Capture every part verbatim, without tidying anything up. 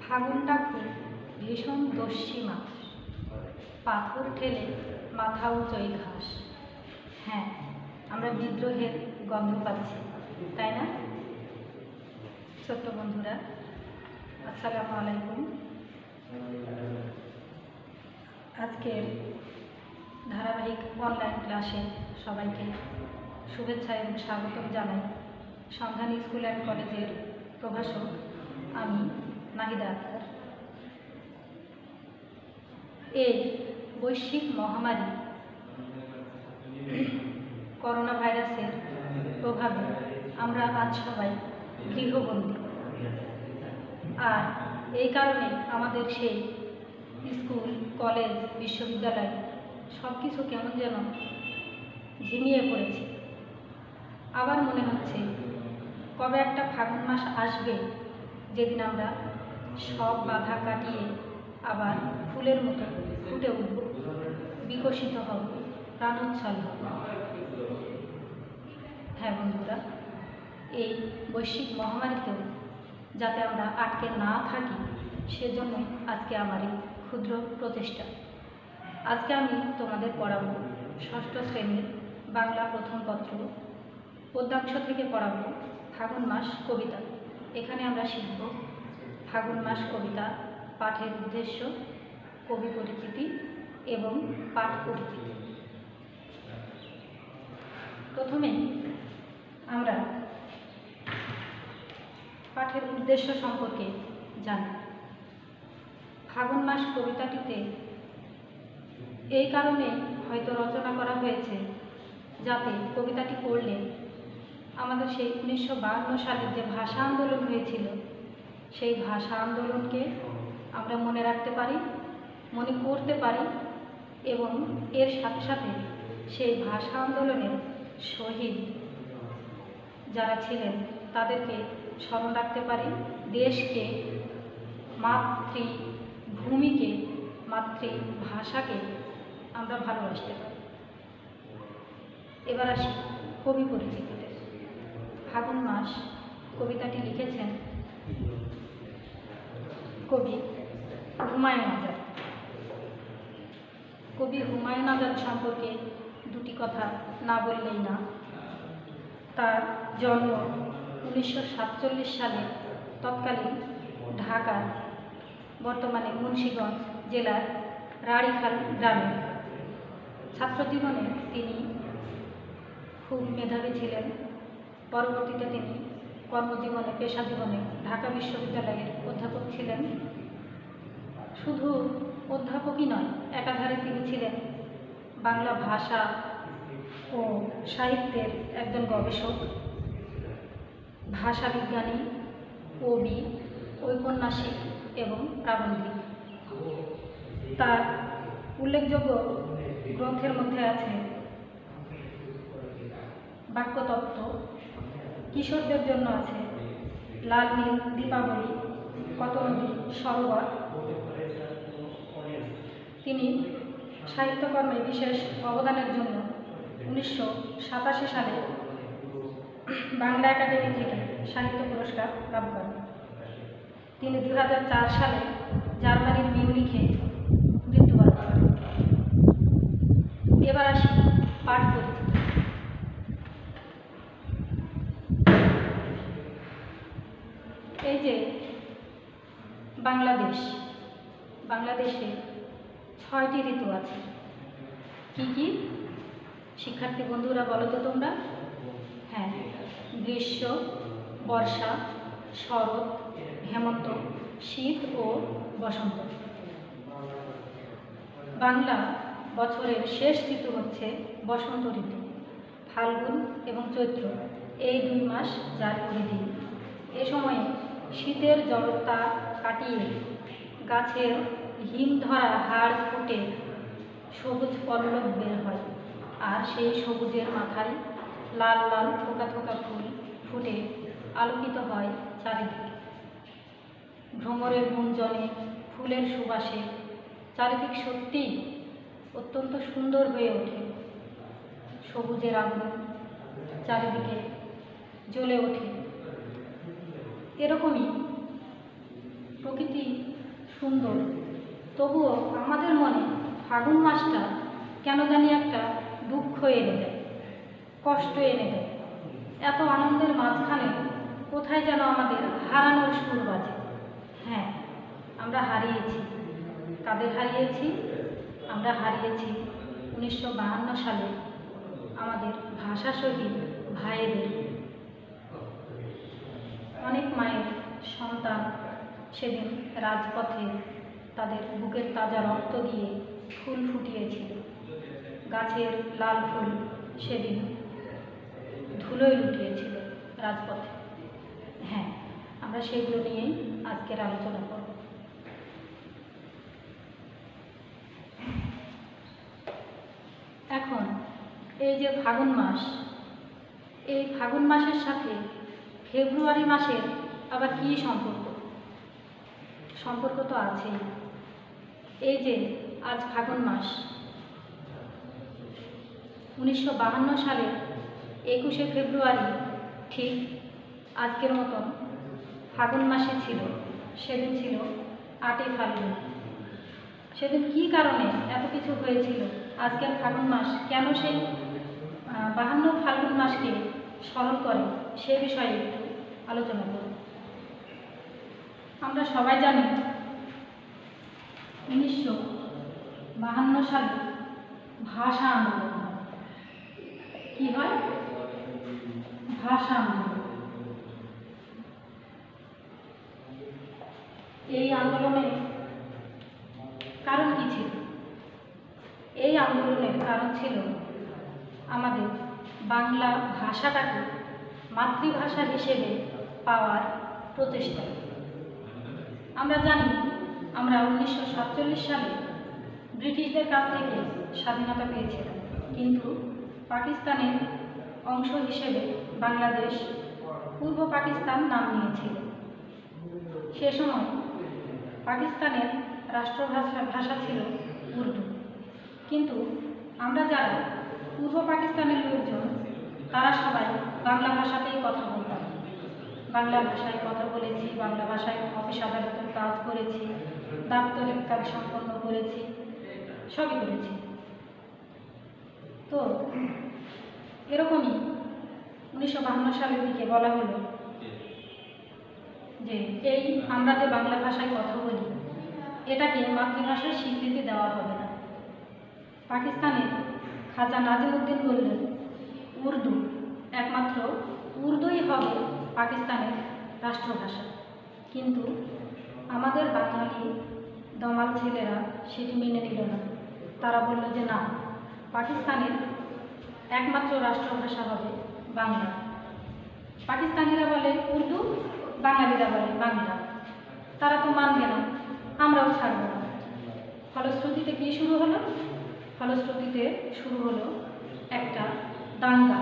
ফাগুনটা খুব ভীষণ দস্যি মাছ, পাথর ঠেলে মাথা উঁচই ঘাস। হ্যাঁ, আমরা বিদ্রোহের গন্ধ পাচ্ছি, তাই না? ছোট্ট বন্ধুরা, আসসালামু আলাইকুম। আজকের ধারাবাহিক অনলাইন ক্লাসে সবাইকে শুভেচ্ছা এবং স্বাগতম জানাই। সন্ধানী স্কুল অ্যান্ড কলেজের প্রভাষক আমি নাহিদা আক্তার। এই বৈশ্বিক মহামারী করোনা ভাইরাসের প্রভাবে আমরা আজ সবাই গৃহবন্দী, আর এই কারণে আমাদের সেই স্কুল, কলেজ, বিশ্ববিদ্যালয় সব কিছু কেমন যেন ঝিমিয়ে পড়েছে। আবার মনে হচ্ছে কবে একটা ফাগুন মাস আসবে, যেদিন আমরা সব বাধা কাটিয়ে আবার ফুলের মতো ফুটে উঠব, বিকশিত হব, প্রাণোচ্ছল হব। হ্যাঁ বন্ধুরা, এই বৈশ্বিক মহামারীতেও যাতে আমরা আটকে না থাকি, সেজন্যই আজকে আমার এই ক্ষুদ্র প্রচেষ্টা। আজকে আমি তোমাদের পড়াবো ষষ্ঠ শ্রেণীর বাংলা প্রথম পত্র পদ্যাংশ থেকে পড়াবো ফাগুন মাস কবিতা। এখানে আমরা শিখব ফাগুন মাস কবিতা, পাঠের উদ্দেশ্য, কবি পরিচিতি এবং পাঠ পরিচিতি। প্রথমে আমরা পাঠের উদ্দেশ্য সম্পর্কে জানি। ফাগুন মাস কবিতাটিতে এই কারণে হয়তো রচনা করা হয়েছে যাতে কবিতাটি পড়লে আমাদের সেই উনিশশো বাহান্ন সালের যে ভাষা আন্দোলন হয়েছিল, সেই ভাষা আন্দোলনকে আমরা মনে রাখতে পারি, মনে করতে পারি, এবং এর সাথে সাথে সেই ভাষা আন্দোলনের শহীদ যারা ছিলেন তাদেরকে স্মরণ রাখতে পারি। দেশকে, মাতৃভূমিকে, মাতৃভাষাকে আমরা ভালোবাসতে পারি। এবার আসি কবি পরিচিতিতে। ফাগুন মাস কবিতাটি লিখেছেন কবি হুমায়ুন আজাদ। কবি হুমায়ুন আজাদ সম্পর্কে দুটি কথা না বললেই না। তার জন্ম উনিশশো সাতচল্লিশ সালে তৎকালীন ঢাকার, বর্তমানে মুন্সিগঞ্জ জেলার রাড়িখাল গ্রামে। ছাত্রজীবনে তিনি খুব মেধাবী ছিলেন। পরবর্তীতে তিনি কর্মজীবনে, পেশা জীবনে ঢাকা বিশ্ববিদ্যালয়ের অধ্যাপক ছিলেন। শুধু অধ্যাপকই নয়, একাধারে তিনি ছিলেন বাংলা ভাষা ও সাহিত্যের একজন গবেষক, ভাষাবিজ্ঞানী, কবি, ঔপন্যাসিক এবং প্রাবন্ধিক। তার উল্লেখযোগ্য গ্রন্থের মধ্যে আছে বাক্যতত্ত্ব, কিশোরদের জন্য আছে লাল নীল দীপাবলি, কত নদী সরোবর। তিনি সাহিত্যকর্মে বিশেষ অবদানের জন্য উনিশশো সাতাশি সালে বাংলা একাডেমি থেকে সাহিত্য পুরস্কার লাভ করেন। তিনি দু হাজার চার সালে জার্মানির মিউনিখে মৃত্যুবরণ করেন। এবার আসি পাঠ পরিচিতি। এই যে বাংলাদেশ, বাংলাদেশে ছয়টি ঋতু আছে। কি কি শিক্ষার্থী বন্ধুরা বলো তো তোমরা? হ্যাঁ, গ্রীষ্ম, বর্ষা, শরৎ, হেমন্ত, শীত ও বসন্ত। বাংলা বছরের শেষ ঋতু হচ্ছে বসন্ত ঋতু। ফাল্গুন এবং চৈত্র এই দুই মাস যার পরিধি। এ সময়ে শীতের জড়তা কাটিয়ে গাছের হিম ধরা হাড় ফুটে সবুজ পল্লব বের হয়, আর সেই সবুজের মাথায় লাল লাল থোকা থোকা ফুল ফুটে আলোকিত হয় চারিদিকে। ভ্রমরের গুঞ্জনে, ফুলের সুবাসে চারিদিক সত্যিই অত্যন্ত সুন্দর হয়ে ওঠে। সবুজের আগুন চারিদিকে জ্বলে ওঠে। এরকমই প্রকৃতি সুন্দর, তবুও আমাদের মনে ফাগুন মাসটা কেন জানি একটা দুঃখ এনে দেয়, কষ্ট এনে দেয়। এত আনন্দের মাঝখানে কোথায় যেন আমাদের হারানোর সুর বাজে। হ্যাঁ, আমরা হারিয়েছি। কাদের হারিয়েছি? আমরা হারিয়েছি উনিশশো বাহান্ন সালে আমাদের ভাষা শহীদ ভাইদের। অনেক মায়ের সন্তান সেদিন রাজপথে তাদের বুকের তাজা রক্ত দিয়ে ফুল ফুটিয়েছিল। গাছের লাল ফুল সেদিন ধুলোয় লুটিয়েছিল রাজপথে। হ্যাঁ, আমরা সেগুলো নিয়েই আজকের আলোচনা করব। এখন এই যে ফাগুন মাস, এই ফাগুন মাসের সাথে ফেব্রুয়ারি মাসের আবার কী সম্পর্ক? সম্পর্ক তো আছেই। এই যে আজ ফাগুন মাস, উনিশশো বাহান্ন সালের একুশে ফেব্রুয়ারি ঠিক আজকের মতন ফাগুন মাসে ছিল। সেদিন ছিল আটই ফাল্গুন। সেদিন কী কারণে এত কিছু হয়েছিল? আজকের ফাগুন মাস কেন সেই বাহান্ন ফাল্গুন মাসকে স্মরণ করে, সে বিষয়ে একটু আলোচনা করব। আমরা সবাই জানি উনিশশো বাহান্ন সালে ভাষা আন্দোলন হয়। কী হয়? ভাষা আন্দোলন। এই আন্দোলনের কারণ কী ছিল? এই আন্দোলনের কারণ ছিল আমাদের বাংলা ভাষাটাকে মাতৃভাষা হিসেবে পাওয়ার প্রচেষ্টা। আমরা জানি আমরা উনিশশো সাতচল্লিশ সালে ব্রিটিশদের কাছ থেকে স্বাধীনতা পেয়েছিলাম, কিন্তু পাকিস্তানের অংশ হিসেবে বাংলাদেশ পূর্ব পাকিস্তান নাম নিয়েছিল। সে সময় পাকিস্তানের রাষ্ট্রভাষা ভাষা ছিল উর্দু, কিন্তু আমরা যারা পূর্ব পাকিস্তানের লোকজন তারা সবাই বাংলা ভাষাতেই কথা বলতাম। বাংলা ভাষায় কথা বলেছি, বাংলা ভাষায় অফিস আদালতের কাজ করেছি, দাপ্তরিক কাজ সম্পন্ন করেছি, সবই করেছি। তো এরকমই উনিশশো বাহান্ন সালের দিকে বলা হলো যে এই আমরা যে বাংলা ভাষায় কথা বলি এটাকে মাতৃভাষায় স্বীকৃতি দেওয়া হবে না। পাকিস্তানের খাজা নাজিমুদ্দিন বললেন উর্দু, একমাত্র উর্দুই হবে পাকিস্তানের রাষ্ট্রভাষা। কিন্তু আমাদের বাঙালি দমাল ছেলেরা সেটি মেনে নিল না। তারা বলল যে না, পাকিস্তানের একমাত্র রাষ্ট্রভাষা হবে বাংলা। পাকিস্তানিরা বলে উর্দু, বাঙালিরা বলে বাংলা। তারা তো মানবে না, আমরাও ছাড়ব না। ফলশ্রুতিতে কী শুরু হলো? ফলশ্রুতিতে শুরু হলো একটা দাঙ্গা।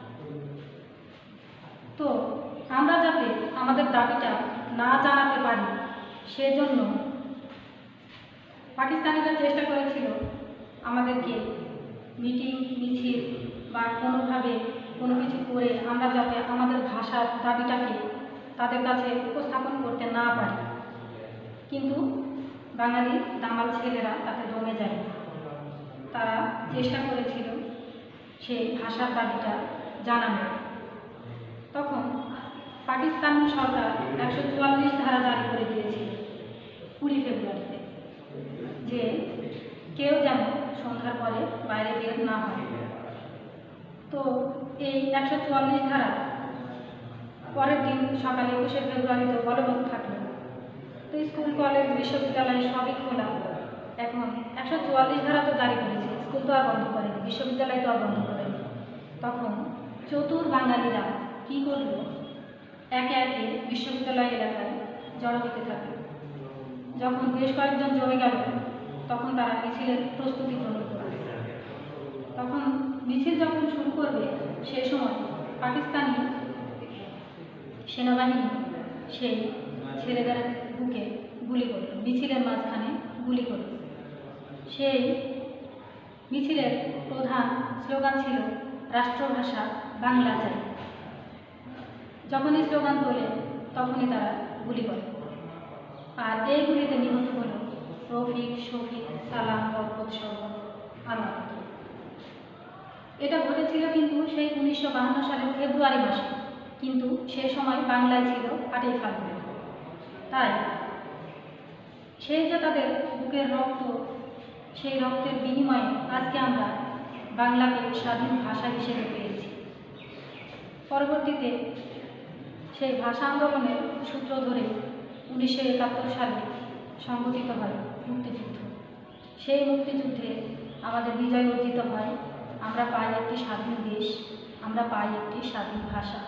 তো আমরা যাতে আমাদের দাবিটা না জানাতে পারি সেজন্য পাকিস্তানিরা চেষ্টা করেছিল আমাদেরকে মিটিং মিছিল বা কোনোভাবে কোনো কিছু করে আমরা যাতে আমাদের ভাষার দাবিটাকে তাদের কাছে উপস্থাপন করতে না পারি। কিন্তু বাঙালি দামাল ছেলেরা তাতে দমে যায়। তারা চেষ্টা করেছিল সেই ভাষার দাবিটা জানানো। তখন পাকিস্তান সরকার একশো চুয়াল্লিশ ধারা জারি করে দিয়েছিল কুড়ি ফেব্রুয়ারিতে, যে কেউ যেন সন্ধ্যার পরে বাইরে বের না হয়। তো এই একশো চুয়াল্লিশ ধারা পরের দিন সকালে একুশে ফেব্রুয়ারিতে বলবৎ থাকলো। তো স্কুল কলেজ বিশ্ববিদ্যালয় সবই খোলা। এখন একশো চুয়াল্লিশ ধারা তো জারি করেছে, স্কুল তো আর বন্ধ করেনি, বিশ্ববিদ্যালয় তো আর বন্ধ করেনি। তখন চতুর বাঙালিরা কী করল? একে একে বিশ্ববিদ্যালয় এলাকায় জড়ো হতে থাকলো। যখন বেশ কয়েকজন জমে গেল তখন তারা মিছিলের প্রস্তুতি গ্রহণ করবে। তখন মিছিল যখন শুরু করবে সেই সময় পাকিস্তানি সেনাবাহিনী সেই ছেলেদের বুকে গুলি করল, মিছিলের মাঝখানে গুলি করল। সেই মিছিলের প্রধান স্লোগান ছিল রাষ্ট্রভাষা বাংলা চাই। যখনই স্লোগান তোলে তখনই তারা গুলি করে। আর এইগুলিতে নিহত হল রফিক, শফিক, সালাম, বরকত সহ আরও। এটা ঘটেছিল কিন্তু সেই উনিশশো বাহান্ন সালের ফেব্রুয়ারি মাসে, কিন্তু সে সময় বাংলায় ছিল আটই ফাল্গুন। তাই সেই যে তাদের বুকের রক্ত, সেই রক্তের বিনিময়ে আজকে আমরা বাংলাকে স্বাধীন ভাষা হিসেবে পেয়েছি। পরবর্তীতে সেই ভাষা আন্দোলনের সূত্র ধরে উনিশশো একাত্তর সালে সংগঠিত হয় মুক্তিযুদ্ধ। সেই মুক্তিযুদ্ধে আমাদের বিজয় অর্জিত হয়, আমরা পাই একটি স্বাধীন দেশ, আমরা পাই একটি স্বাধীন ভাষা।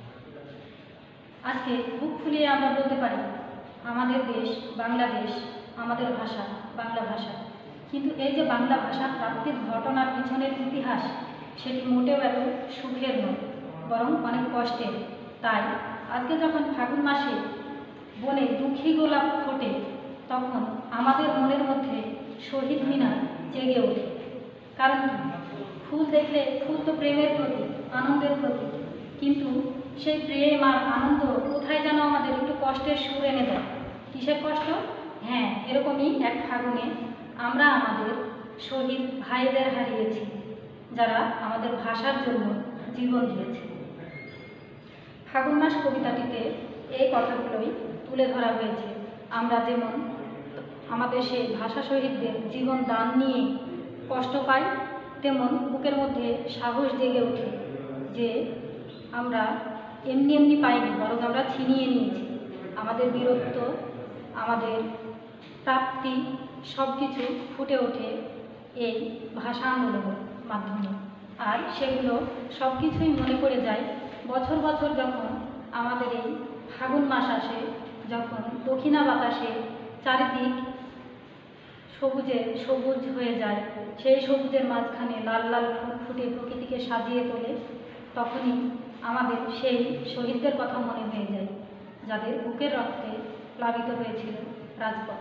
আজকে বুক ফুলিয়ে আমরা বলতে পারি আমাদের দেশ বাংলাদেশ, আমাদের ভাষা বাংলা ভাষা। কিন্তু এই যে বাংলা ভাষা প্রাপ্তির ঘটনার পিছনের ইতিহাস, সেটি মোটেও এত সুখের নয়, বরং অনেক কষ্টের। তাই আজকে যখন ফাগুন মাসে বনে দুঃখী গোলাপ ফোটে, তখন আমাদের মনের মধ্যে শহীদ মিনার জেগে ওঠে। কারণ ফুল দেখলে, ফুল তো প্রেমের প্রতীক, আনন্দের প্রতীক, কিন্তু সেই প্রেম আর আনন্দ কোথায় যেন আমাদের একটু কষ্টের সুর এনে দেয়। কিসের কষ্ট? হ্যাঁ, এরকমই এক ফাগুনে আমরা আমাদের শহীদ ভাইদের হারিয়েছি, যারা আমাদের ভাষার জন্য জীবন দিয়েছে। ফাগুন মাস কবিতাটিতে এই কথাগুলোই তুলে ধরা হয়েছে। আমরা যেমন আমাদের সেই ভাষা শহীদদের জীবন দান নিয়ে কষ্ট পাই, তেমন বুকের মধ্যে সাহস জেগে ওঠে যে আমরা এমনি এমনি পাইনি, বরং আমরা ছিনিয়ে নিয়েছি। আমাদের বীরত্ব, আমাদের প্রাপ্তি সব কিছু ফুটে ওঠে এই ভাষা আন্দোলনের মাধ্যমে। আর সেগুলো সব কিছুই মনে পড়ে যায় বছর বছর যখন আমাদের এই ফাগুন মাস আসে, যখন দক্ষিণা বাতাসে চারিদিক সবুজে সবুজ হয়ে যায়, সেই সবুজের মাঝখানে লাল লাল ফুল ফুটে প্রকৃতিকে সাজিয়ে তোলে, তখনই আমাদের সেই শহীদদের কথা মনে হয়ে যায়, যাদের বুকের রক্তে প্লাবিত হয়েছিল রাজপথ।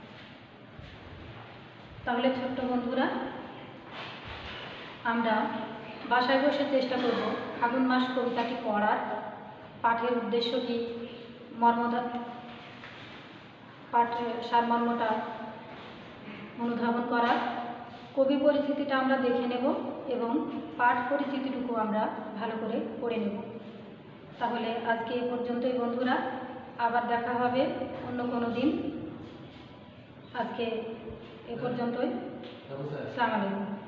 তাহলে ছোট্ট বন্ধুরা, আমরা বাসায় বসে চেষ্টা করব ফাগুন মাস কবিতাটি পড়ার, পাঠের উদ্দেশ্য কী, মর্মধা পাঠের সারমর্মটা অনুধাবন করার, কবি পরিচিতিটা আমরা দেখে নেব এবং পাঠ পরিচিতিটুকু আমরা ভালো করে পড়ে নেব। তাহলে আজকে এই পর্যন্তই বন্ধুরা, আবার দেখা হবে অন্য কোনো দিন। আজকে এ পর্যন্তই। আসসালামু আলাইকুম।